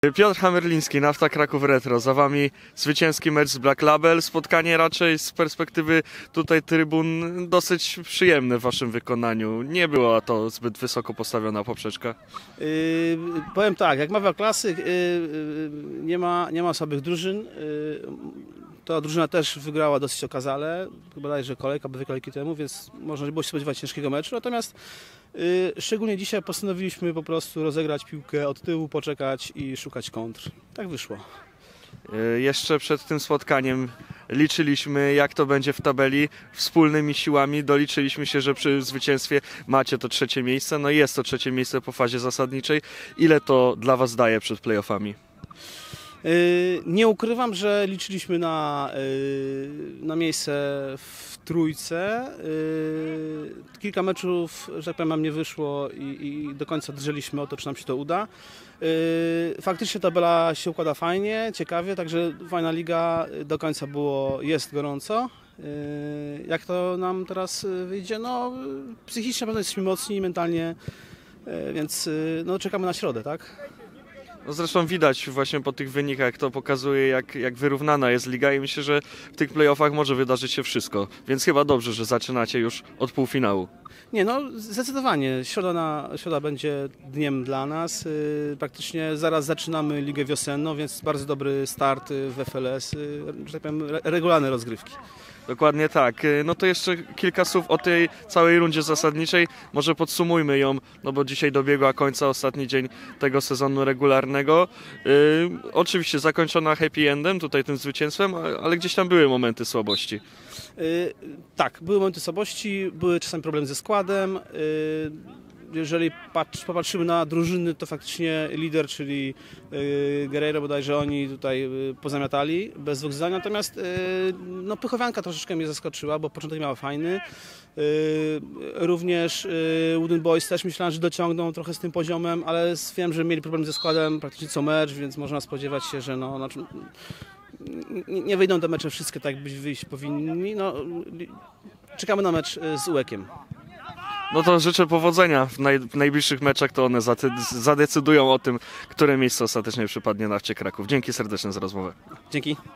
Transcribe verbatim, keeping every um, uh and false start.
Piotr Hamerliński, Nafta Kraków Retro. Za wami zwycięski mecz z Black Label. Spotkanie raczej z perspektywy tutaj trybun dosyć przyjemne w waszym wykonaniu. Nie była to zbyt wysoko postawiona poprzeczka. Yy, powiem tak, jak mawia klasyk, yy, yy, nie, ma, nie ma słabych drużyn. Yy, ta drużyna też wygrała dosyć okazale, bodajże kolejka, bo dwie kolejki temu, więc można było się spodziewać ciężkiego meczu. Natomiast yy, szczególnie dzisiaj postanowiliśmy po prostu rozegrać piłkę od tyłu, poczekać i szukać kontr. Tak wyszło. Yy, jeszcze przed tym spotkaniem liczyliśmy, jak to będzie w tabeli. Wspólnymi siłami doliczyliśmy się, że przy zwycięstwie macie to trzecie miejsce. No i jest to trzecie miejsce po fazie zasadniczej. Ile to dla was daje przed playoffami? Nie ukrywam, że liczyliśmy na, na miejsce w trójce. Kilka meczów, że tak powiem, nam nie wyszło i, i do końca drżeliśmy o to, czy nam się to uda. Faktycznie tabela się układa fajnie, ciekawie, także fajna liga, do końca było, jest gorąco. Jak to nam teraz wyjdzie? No, psychicznie na pewno jesteśmy mocni, mentalnie, więc no, czekamy na środę, tak? No zresztą widać właśnie po tych wynikach, to pokazuje, jak, jak wyrównana jest liga i myślę, że w tych playoffach może wydarzyć się wszystko. Więc chyba dobrze, że zaczynacie już od półfinału. Nie, no zdecydowanie. Środa, na, środa będzie dniem dla nas. Yy, praktycznie zaraz zaczynamy ligę wiosenną, więc bardzo dobry start w F L S, yy, że tak powiem, re, regularne rozgrywki. Dokładnie tak. No to jeszcze kilka słów o tej całej rundzie zasadniczej. Może podsumujmy ją, no bo dzisiaj dobiegła końca ostatni dzień tego sezonu regularnego. Yy, oczywiście zakończona happy endem, tutaj tym zwycięstwem, ale gdzieś tam były momenty słabości. Yy, tak, były momenty słabości, były czasami problemy ze składem. Yy, Jeżeli patrz, popatrzymy na drużyny, to faktycznie lider, czyli yy, Guerreiro, bodajże oni tutaj yy, pozamiatali bez dwóch zdań. Natomiast yy, no, Pychowianka troszeczkę mnie zaskoczyła, bo początek miała fajny. Yy, również yy, Wooden Boys też myślałem, że dociągną trochę z tym poziomem, ale wiem, że mieli problem ze składem praktycznie co mecz, więc można spodziewać się, że no, no, nie, nie wyjdą te mecze wszystkie tak, jakby wyjść powinni. No, czekamy na mecz z Uekiem. No to życzę powodzenia w, naj, w najbliższych meczach, to one zadecydują o tym, które miejsce ostatecznie przypadnie Nafcie Kraków. Dzięki serdeczne za rozmowę. Dzięki.